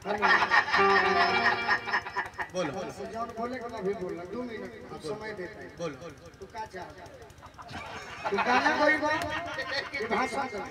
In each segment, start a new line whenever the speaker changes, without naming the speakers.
बोलो
जॉन बोले को अभी बोलना 2 मिनट समय देते हैं।
बोलो
तू क्या चाहता तू गाना कोई बोल तू भाषण कर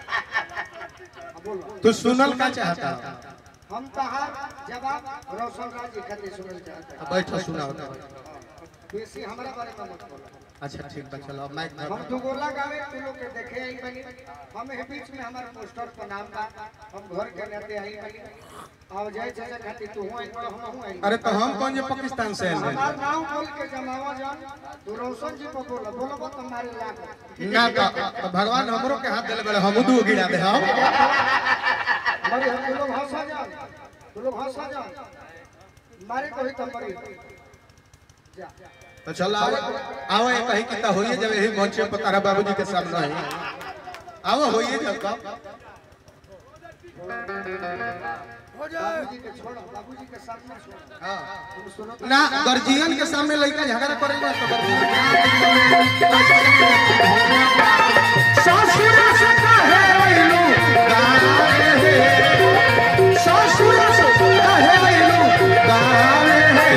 बोलो
तू सुनल का चाहता
हम कहा जवाब रोशन राज जी खातिर सुनल चाहते हैं।
बैठो सुनाओ
बेसी हमरा बारे में मत बोलो।
अच्छा ठीक बा चलो माइक
हम दो गोला गावे तू लोग के देखे आई बनी हम ए बीच में हमार पोस्टर पर नाम बा हम घर के रहते आई बनी आओ जय चाचा खातिर तू हुआ एक हम हुआ
अरे तो हम कौन जो पाकिस्तान से आए
हमार नाम बोल के जमावा जान तू रोशन जी को बोलो बोलो बत तुम्हारे लाख
ना तो भगवान हमरो के हाथ देले बड़े हम दू गिरा दे हम
मारे हम लोग हंसा जान तू लोग हंसा जान मारे कोई तो मरी जा
तो चलो आओ आओ ये कहीं कितना होइए जब यही मंच पे तारा बाबूजी के सामने है आओ होइए जब का
हो जाए बाबूजी के छोड़ो बाबूजी के सामने छोड़ो
हां
तुम सुनो
ना गर्जियन के सामने लड़का झगड़ा करेगा तो ससुर से कहे आइलू गावे हे ससुर से कहे आइलू गावे हे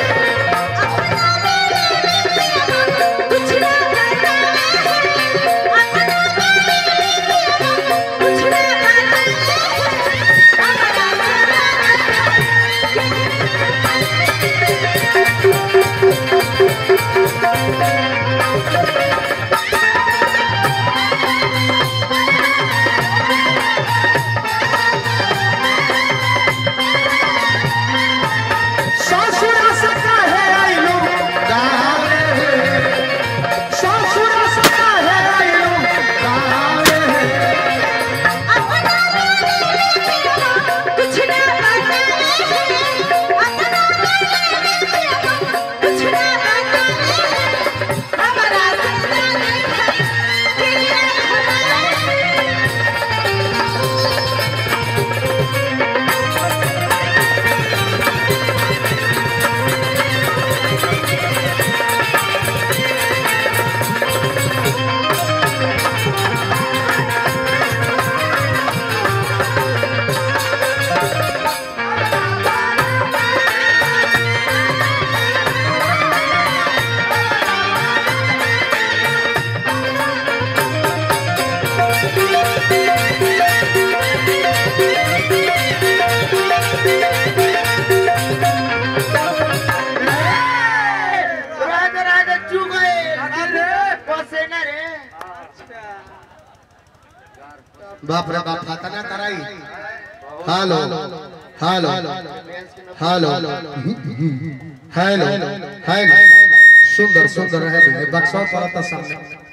बाप रे बाप फातना कराई hello hello hello hello hello सुंदर सुंदर है बक्सा पड़ता सामने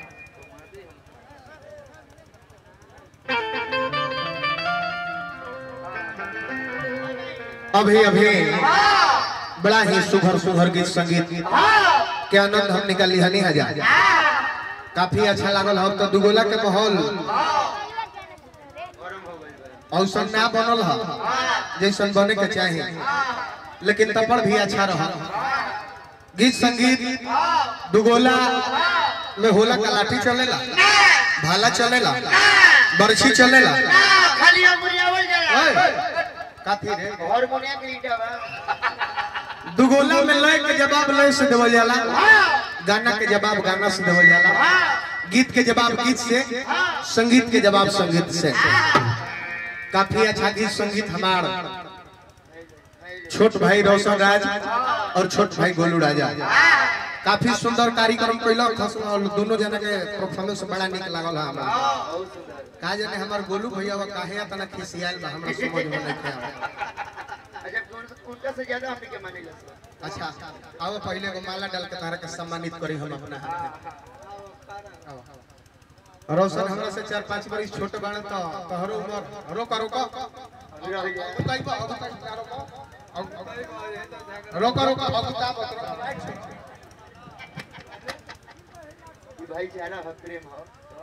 अभी अभी बड़ा ही सुघर सुघर गीत संगीत के आनंद हम निकाली हनी हजार काफी अच्छा लागल हम तो दुगोला के माहौल औसन ना बनल है जैसन बने के चाहिए लेकिन तपड़ भी अच्छा रहा गीत संगीत दुगोला में होला का लाठी चलेला भाला चलेला बरछी चलेला
खाली अमरियावल जाला
काफी रे
हारमोनिया के ईटा बा
दुगोला में लय के जवाब लय से देवल जाला गाना के जवाब गाना से देवल जाला गीत के जवाब गीत से संगीत के जवाब संगीत से काफी अच्छा गीत संगीत हमार छोट भाई रोशन राज और छोट भाई गोलू राजा काफी सुंदर कार्यक्रम कैला दोनों जना के परफॉर्मेंस बड़ा निक लागल हमरा का जाने हमर गोलू भैया वा काहे तना खिसियाल बा हमरा समझ में नहीं आया
अच्छा उनका से ज्यादा हमने के मानेला
अच्छा आओ पहले को माला डाल के तारा के सम्मानित करी हम अपना हाथ रोशन हमरा से 4-5 बरिस छोटे बाण तो तोहरो उम्र रोका रोका रोका रोका
भाई जाना है प्रेम हो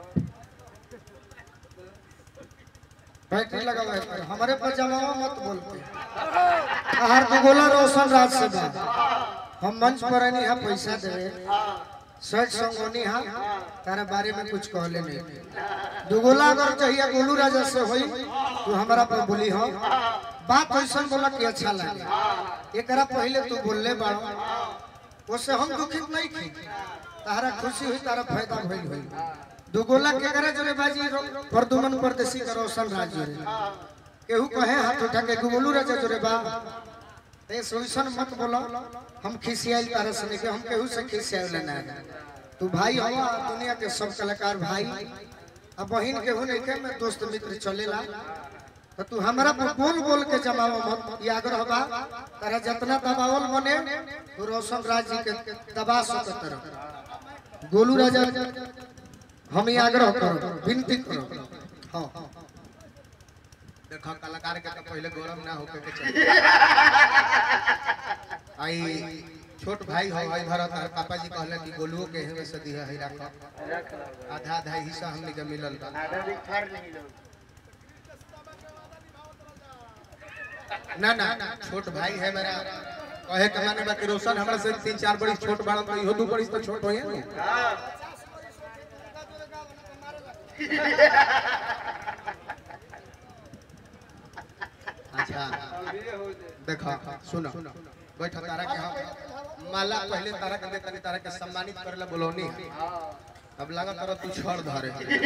बैटरी लगा हुआ है
हमारे पर जमावा मत बोलते हर दुगोला रोशन राज से हम मंच पर नहीं है पैसा देवे सच संगोनी है तारे बारे में कुछ कहले नहीं दुगोला अगर चाहिए गोलू राजा से होई तो हमारा पर बोली हो बात ऐसा बोला कि अच्छा लगे। एकरा पहले तू बोलले बाड़ो उससे हम दुखित नहीं थी, तारा खुशी हुई, तारा फायदा भइल हुई। दुगोला के करे जोरे बाजी प्रदुमन परदेसी का रोशन राज जोरे केहू कहे हाथ उठा के गुगलू राजा जोरे बा ए सोइसन मत बोलो। हम खिसियाल तारा से के हम केहू से खिसियाल ना। तू भाई हवा, दुनिया के सब कलाकार भाई। अब बहिन केहू नहीं के मैं दोस्त मित्र चलेला, तो तू हमरा पर बोल बोल के जमाव मत। ये आग्रह बा तारा जितना दबावल बने तू रोशन राज जी के दबा सकत रह। गोलू राजा हम ये आग्रह करो, विनती करो। हां
देखो कलाकार के तो पहले गौरव ना होके के चाहिए। आई छोट भाई हो भाई भरत और पापा जी कहले कि गोलुओ के हमें से दिया है रख आधा आधा हिस्सा हमनी के मिलल बा।
आधा भी फाड़ नहीं लो।
ना ना छोट भाई है मेरा, कहे के माने बाकी रोशन हमरा से 3-4 बड़ी छोट बड़ा तो इहो 2 बड़ी तो छोट होए ना।
हां
अच्छा देखो सुनो बैठ तारा के हम माला पहले तारा के देतनी, तारा के सम्मानित करला बोलौनी। अब लगा तारा तू छोड़ धरे।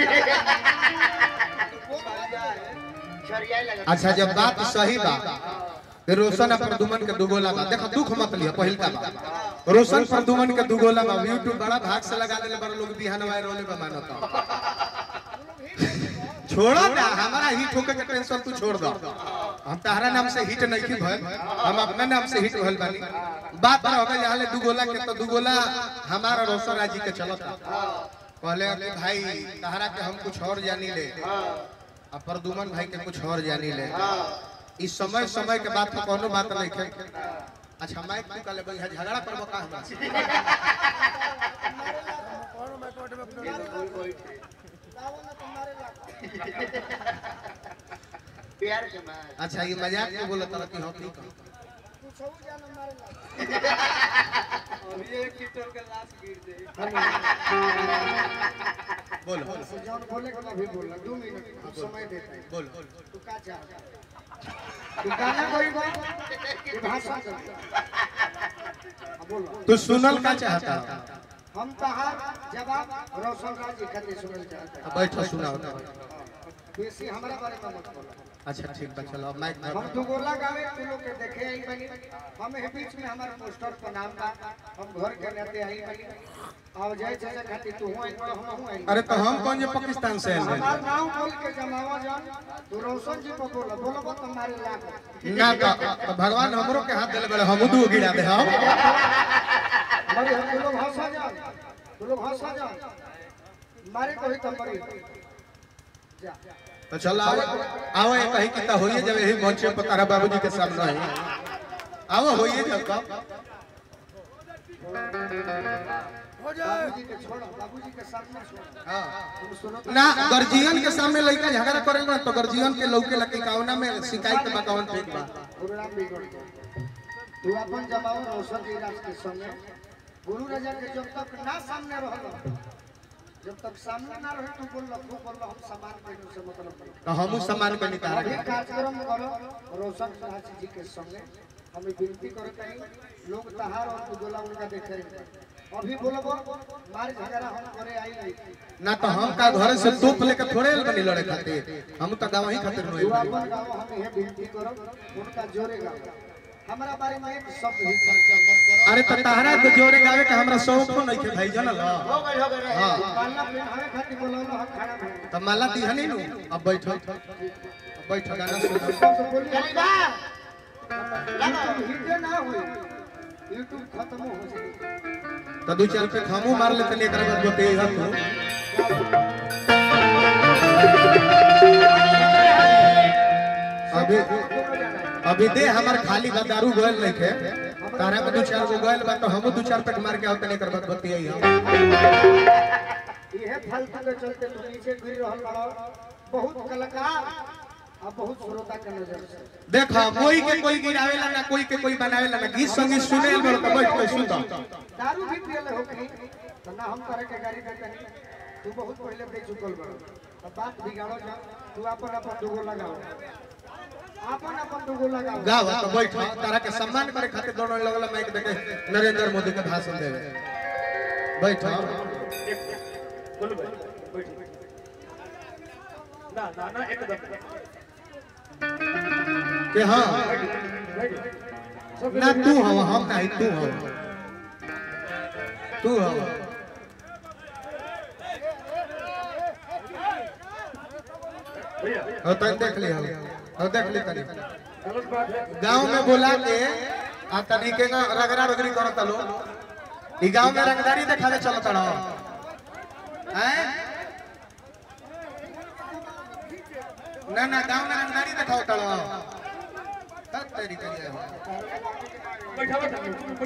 छरिया लगा।
अच्छा जब बात सही बा फिर रोशन और प्रदुमन के दुगोला बा। देखो दुख मत लिया, पहिल का बा रोशन प्रदुमन के दुगोला बा। YouTube बड़ा भाग से लगा देले बड़ा लोग बिहानवा रोले बा मानता। छोड़ो ना, हमारा हिट होके के टेंशन तू छोड़ दो। हम तारा नाम से हिट नहीं की भइल, हम अपना नाम से हिट भइल बानी। बात रह गई हाले दुगोला के, तो दुगोला हमारा रोशन राज जी के चलता। कहले कि भाई तारा के हम कुछ और जानी ले और प्रदुमन भाई के कुछ और जानी ले। इस समय समय के बात में कोनो बात नहीं है। अच्छा माइक तू कले भाई झगड़ा करबो का हमरा से?
प्यार के मां।
अच्छा ये मजाक में बोलत रहा कि हम ठीक
तू सब जान मारेला।
अभी एक कीटर के लाश गिर दे।
बोलो
जौन बोले के भी बोल 2 मिनट समय देते हैं।
बोलो
तू का चाह तू गाना कोई बा कि भाषण कर बोलो।
तू सुनल का चाहता?
हम कहा जवाब रोशन राज जी खातिर सुनल चाहते हैं।
बैठो सुनाओ।
बेसी हमरा बारे में मत बोलो।
अच्छा ठीक बा चलो माइक
हम दुगोला गावे तू लोग के देखे आई बनी। हम ए बीच में हमारे पोस्टर पर नाम बा, हम घर के नाते आई बनी। आओ जय चाचा खातिर तू हो आई तो हम हूं आई।
अरे तो हम कौन जे पाकिस्तान से आए
हमार नाम बोल के जमावा जान तू रोशन जी को बोलो बोलो तुम्हारे लाख
ना तो भगवान हमरो के हाथ देले बड़े हम दू गिरा दे हम।
मरे हम लोग हंसा जान, तू लोग हंसा जान मारे कोई तो मरी जा।
तो चलो आओ आओ ये कहीं कितना होइए जब यही मंच पे तारा बाबूजी के सामने है। आओ होइए जब कब
हो जाए बाबूजी के छोड़ो, बाबूजी के सामने छोड़ो।
हां
तुम सुनो
ना गर्जियन के सामने लड़का झगड़ा करेला तो गर्जियन के लौके लकी कावना में शिकायत के बकावन फेंक बा।
प्रोग्राम बिगड़ गया। तू अपन जमाओ रोशन जी राज के संगे गुरु राजा के जब तक ना सामने रहलो, जब तक सामने ना रहे तू बोल हम समान कहने से मतलब
तो हमू सम्मान के निकाल
अभी कार्यक्रम करो रोशन राज जी के संगे। हमें विनती करो कहीं लोग तहार और दुगोला उनका देखे अभी बोलबो मार झगड़ा हम करे आई नहीं
ना तो हम का घर से तोप लेके थोड़े बनी लड़े खातिर, हम तो गांव ही खातिर
तू
नहीं।
अपन गाँव हम ये विनती करो उनका जोरे गाओ। हमरा बारे में एक शब्द भी चर्चा मत करो।
अरे तो तारा तो जोरे गावे के हमरा शौक नहीं के भाई जानल।
हो गए
हां
पालना पे हमें खातिर बोलौलो हम खड़ा भेल
तो माला दिहनी नु। अब बैठो बैठो गाना सुनो।
तो बोली
चली बा।
YouTube हिटे ना होई, YouTube खत्म हो जाए।
तो 2-4 पे हमू मार लेते नहीं एकरा बाद बोते हम तो अभी दे हमार खाली दारू गोयल नहीं के तारा में 2-4 गो गोयल बा तो हमू 2-4 पेट मार के आवते नहीं कर बाद बोते हम।
ये फालतू के चलते तू नीचे गिर रहल बड़ा। बहुत कलाकार अब बहुत श्रोता के नजर से
देखो कोई के कोई गिरावेला ना, कोई के कोई बनावेला ना। गीत संगीत सुनेल बड़ तो बैठ के सुन दो।
दारू भी पियले हो कहीं तो ना हम करे के गाड़ी देते नहीं। तू बहुत पहले दे चुकल बड़, अब बात बिगाड़ो जा। तू अपन अपन दुगो लगाओ। अपन अपन दुगोला गाओ
गाओ तो बैठ तारा के सम्मान करे खातिर दोनों लगला माइक देके नरेंद्र मोदी के भाषण देवे बैठ
बोलो बैठ ना ना ना एकदम
के हां ना तू हो हम नहीं तू हो तू हो
भैया
तो देख लिया और देख ली तनी
गलत बात है
गांव में बोला के आ तनी के ना रगड़ा रगड़ी करत लो ई गांव में रंगदारी देखावे चलत रहो हैं ना ना गांव में रंगदारी देखाओ तड़ो तब तेरी करिए
बैठा बैठा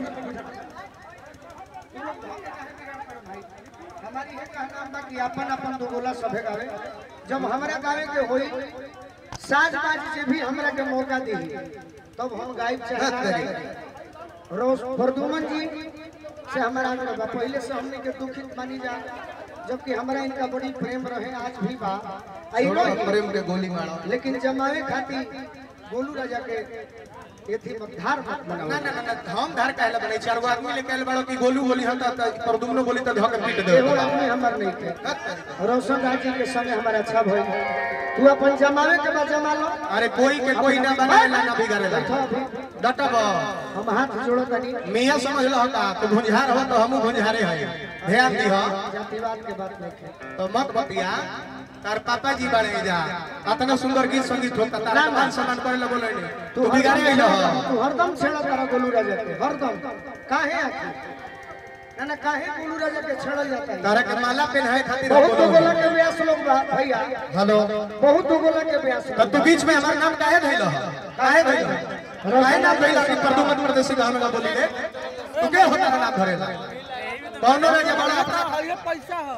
हमारी है कहना बा कि अपन अपन दुगोला सभे गावे जब हमरा गावे के होई साज बाज से भी हमरा के मौका दी तब हम गायब चाहे रोज फरदुमन जी से हमारा आग्रह बा पहले से हमने के दुखित मानी जा जबकि हमरा इनका बड़ी प्रेम रहे आज भी बा आइलो
प्रेम के गोली मारो
लेकिन जमावे खातिर गोलू राजा के एथी धार मत बनाओ
ना ना ना हम धार कहले बने चार गो आदमी लेके आइल बड़ो कि गोलू गोली हम त परदुमनो गोली त धक पीट दे
एगो आदमी हमर नहीं के रोशन राज जी के संगे हमारा अच्छा भइल तू अपन जमावे के बाद जमा लो
अरे कोई के कोई ना बनाएला ना बिगाड़ेला डटब
हम हाथ जोड़ो तनी
मियां समझ लो का तू भुंझार हो तो हमहू भुंझारे है ध्यान दी हो
जातिवाद के बात नहीं है
तो मत बतिया तार पापा जी बारे जा इतना सुंदर गीत संगीत होता तारा मान सम्मान करे ला बोले नहीं तू बिगाड़े गइल हो
तू हरदम छेड़ा तारा गोलू राजा के हरदम काहे आखिर ना ना काहे गोलू राजा के छेड़ल जाता है
तारा के माला पहनाए खातिर
बहुत दुगोला के व्यास लोग बा भैया
हेलो
बहुत दुगोला के व्यास
तो तू बीच में हमार नाम काहे धइल हो काहे धइल हो काहे नाम धइल कि परदुमन प्रदेशी गाना ना बोली दे तू के होता नाम धरेला कौनो के बड़ा
पैसा हो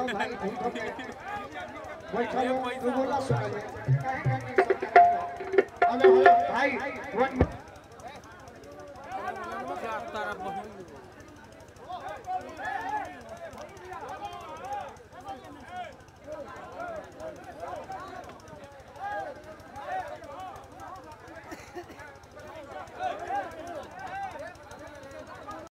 बैठो दुगोला सुन भाई